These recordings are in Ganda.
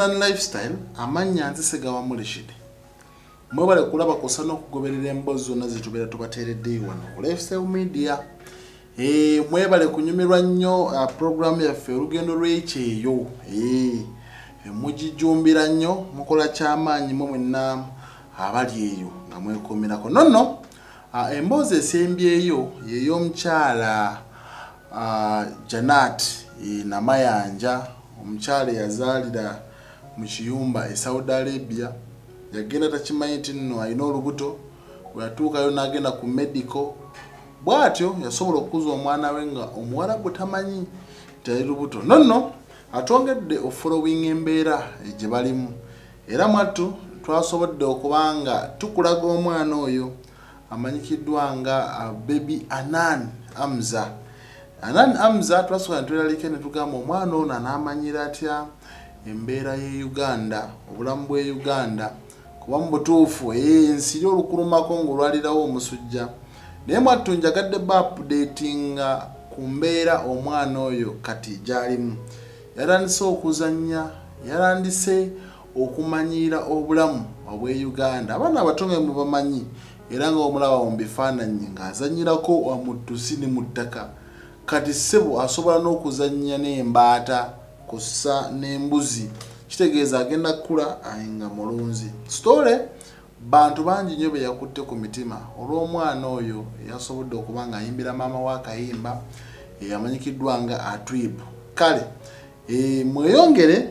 Ugandan Lifestyle amanya nzisega wa mulishide. Mwebale kulaba kosana okugoberera embozo zonna zitubera tubateredde wano ku Lifestyle Media. Mwebale kunyumirwa nnyo program yaffe olugendo lw'ekyeyo. Mugijumbira nnyo mukola kyamaanyi mwe mwenna abali eyo nga mwekomerako. Nonno embozi esembyeyo y'omukyala Janat Namayanja, omukyala yazaalira mu kiyumba e Saudi Arabia. Yagenda takimanyi nti nno alina olubuto, bwe yatuukayo n'agenda ku medical. Bw'atyo yasobola okukuza omwana we nga omuwarabu tamanyi nti ali lubuto. Nonno atwongedde ofollowing embeera gye balimu. Era mwattu twasobodde okubanga tukulaga omwana oyo amanyikiddwa nga baby Anan Hamza. Anan Hamza twasooka ne twelalika ne tugamba omwana ono anaamanyira atya embeera ye Uganda, obulamu bwe Uganda, kuba mu butuufu ensiri olukulumako ng'olwalirawo omusujja. Naye mwattu njagadde updatinga ku mbeera omwana oyo kati gy'alimu. Yarandise okuzannya, yarandise okumanyira obulamu obwe Uganda. Abaana abatonge mu bamanyi era nga omulaba mu bifaananyi ng'azannyirako wamuddusi ne mu ttaka. Kati ssebo asobola n'okuzannya n'embaata kussa n'embuzi. Kitegeeza agenda kula nga mulunzi. Story bantu bangi nnyo be yakutte ku mitima olw'omwana oyo yasobodde okuba nga ayimbira maama wa akayimba amanyikiddwa nga Atwib. Kale mweyongere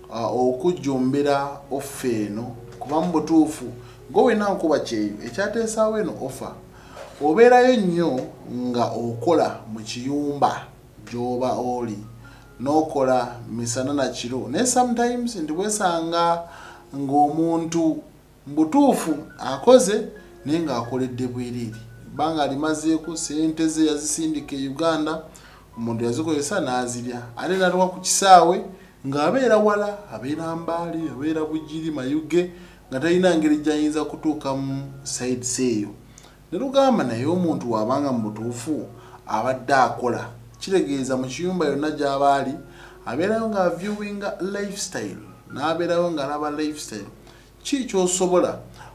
okujjumbira offa eno kuba mu butuufu ng'owena nkuba kyeyo ekyateesaawo eno offa obeerayo nnyo nga okola mu kiyumba gy'oba oli n'okola misana na kiro. Naye sometimes nti bwesanga ng'omuntu mbutuufu akoze naye ng'akoledde bwereere. Ebbanga alimazeeko ssente ze yazisindika e Uganda, omuntu yazikozesa n'azirya. Ate n'atuuka ku kisaawe ng'abeera wala, abeera Mbaale, abeera Bugiri, Mayuge, nga talina ngeri gy'ayinza kutuuka mu sides eyo. Ne tugamba naye omuntu wabanga mu butuufu abadde akola, kitegeeza mu kiyumba yonna gy'aba ali abeerayo nga viewinga lifestyle, n'abeerayo ng'alaba lifestyle. Ki ky'osobola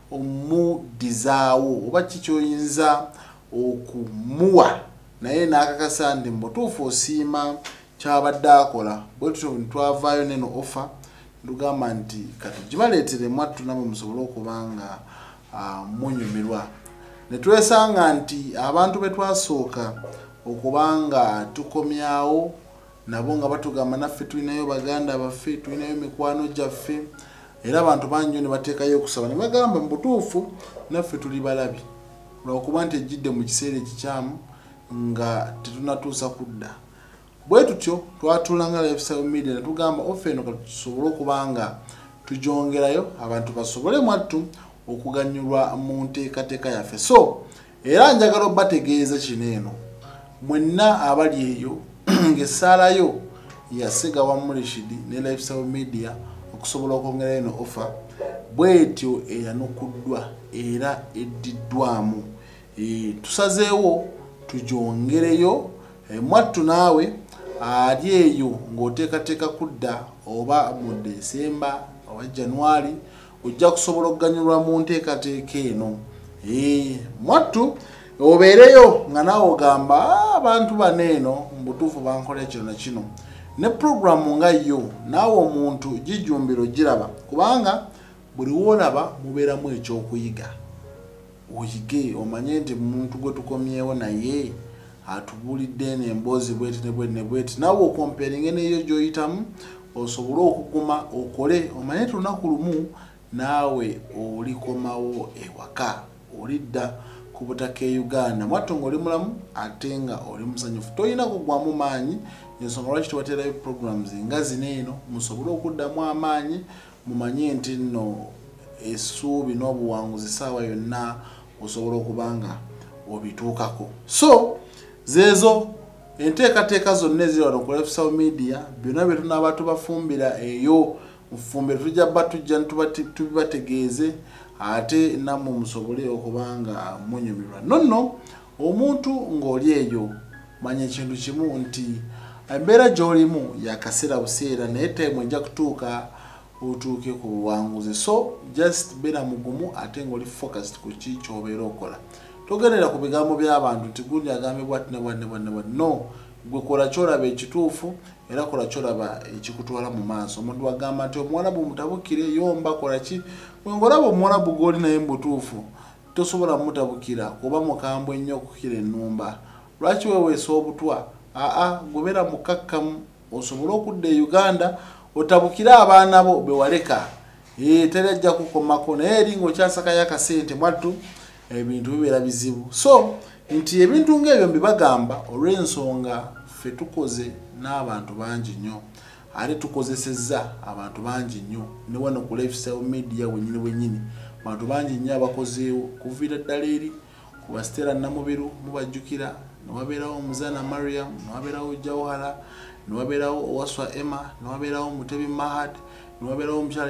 omudizaawo oba ki ky'oyinza okumuwa naye n'akakasa nti mu butuufu osiima ky'abadde akola. Bwe tutyo twavaayo neno offer tugamba nti kati gibaleetere mwattu namwe musobole okuba nga munyumirwa. Ne twesanga nti abantu be twasooka okuba nga tukomyawo nabo nga batugamba naffe tulinayo baganda baffe, tulinayo mikwano gyaffe, era abantu bangi ne bateekayo okusaba ne bagamba mu butuufu naffe tuli balabi olw'okuba nti ejjidde mu kiseera ekikyamu nga tetunatuusa kudda. Bwe tutyo twatula nga Lifestyle Media ne tugamba offe eno kati tusobole okuba nga tugyongerayo abantu basobole mwattu okuganyulwa mu nteekateeka yaffe. So era njagala obategeeza kino eno mwenna abali eyo ng'essaalayo yasega wa Mulishidi ne Lifestyle Media okusobola okwongerayo eno offer bwetyo eyanukuddwa era eddiddwamu. Tusazeewo tugyongereyo mwattu naawe ali eyo ng'oteekateeka kudda oba mu Desemba oba January ojja kusobola okuganyulwa mu nteekateeka eno. Mwattu obeereyo nga naawe ogamba abantu bano eno mu butuufu bankola kino na kino. Ne programu nga yo naawe omuntu gijumbiro giraba kubanga buli woolaba mubeeramu ekyokuyiga. Oyige omanye nti muntu gwe tukomyewo naye atubuulidde n'emboozi bweti ne bweti ne bweti, naawe okomperinge n'eyo gy'oyitamu osobole okuguma okole omanye ti lunaku lumu naawe olikomawo ewaka olidda ku butaka e Uganda mwattu ng'oli mulamu ate nga oli musanyufu. Tolina kugwamu maanyi, ensonga lwaki tubateerayo programs nga zino eno musobole okuddamu amaanyi mumanye nti nno essuubi n'obuwanguzi ssaawa yonna osobola okuba nga obituukako. So zeezo enteekateeka zonna eziri wano ku Lifestyle Media byonna bye tunaaba tubafumbira eyo mufumbire tujja bba tujja tubibategeeze ate nammwe musobole okuba nga munyumirwa. Nonno omuntu ng'oli eyo manya ekintu kimu nti embeera gy'olimu yakaseera buseera naye time ejja kutuuka otuuke ku buwanguzi. So just beera mugumu ate ng'oli focused ku ki ky'obeera okola. Togendera ku bigambo by'abantu nti gundi agambye bwati ne bwati ne bwati ne bwati. No, gwe kola kyolaba ekituufu era kola kyolaba ekikutwala mu maaso. Omuntu agamba nti Omuwarabu mutabukire yomba kola ki? Bwe ng'olaba Omuwarabu gw'oli naye mu butuufu tosobola mutabukira kuba mukambwe nnyo okukira ennumba. Lwaki weeweesa obutwa? Gobeera mukakkamu osobole okudda e Uganda otabukire abaana bo be waleka. Terajja kukomako naye eri ng'okyasakayo akasente mwattu ebintu bibeera bizibu. So nti ebintu ng'ebyo mbibagamba olw'ensonga ffe tukoze n'abantu bangi nnyo ate tukozesezza abantu bangi nnyo ne wano ku lifestyle media wennyini abantu bangi nnyo abakozeewo kuviira ddala eri ku Stella Namubiru mubajjukira, ne wabeerawo Muzana Mariam, ne wabeerawo Jawhara, ne wabeerawo Owaswa Emma, ne wabeerawo Mutebi Mahad, ne wabeerawo omukyala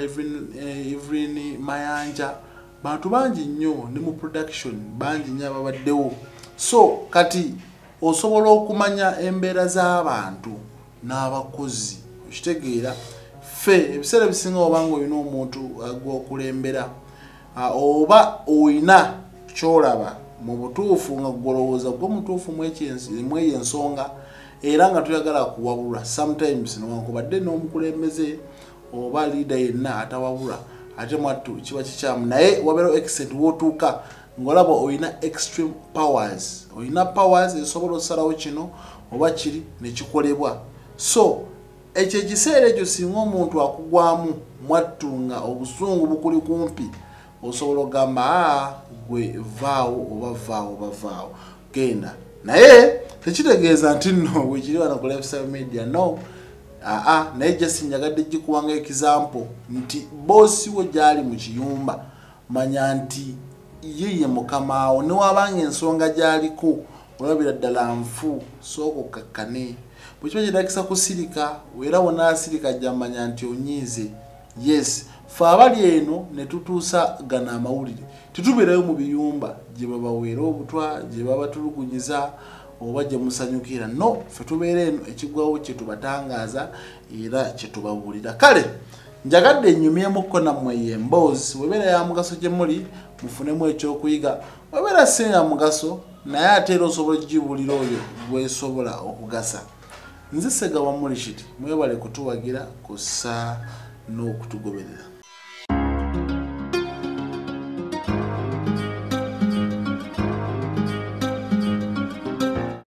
Evelyn Mayanja. Bantu bangi nnyo ne mu production bangi nnyo ababaddewo. So kati osobola okumanya embeera z'abantu n'abakozi okitegeera ffe ebiseera bisinga obanga olina omuntu gw'okulembera oba olina kyolaba mu butuufu nga gwolowooza gwe mutuufu mw'eyo ensonga era nga tuyagala kuwabulwa sometimes newankubadde n'omukulembeze oba leader yenna atawabula ate mwattu kiba kikyamu naye wabeerawo extent w'otuuka ng'olaba olina extreme powers. Olina powers esobola osalawo kino oba kiri ne kikolebwa. So ekyo ekiseera ekyo singa omuntu akugwamu mwattu nga obusungu bukuli kumpi osobola okugamba gwe vaawo oba vaawo genda. Naye tekitegeeza nti nno wekiri wano ku lifestyle media no. Naye just njagadde gikuwanga example nti boosi we gyali mu kiyumba manya nti ye mukamaawo ne wabanga ensonga gy'aliko olabira ddala nfu sooka okkakkane. Bwe kiba kyetagisa kusirika era wonaasirika gyamanya nti onyiize. Yes, ffe abali eno ne tutuusa gana amawulire tetubeerayo mu biyumba gye babaweera obutwa gye babatulugunyiza oba gye musanyukira. No, ffe tubeera eno ekigwawo kye tubatangaaza era kye tubabuulira. Kale njagadde ennyumyemukko nammwe emboozi webeera ya mugaso gye muli mufunemu ekyokuyiga. Webeera si ya mugaso naye ate era osobola okugibuulira oyo gwesobola okugasa. Nze Ssegawa Mulishiti mwebale kutuwagira kussa n'okutugoberera.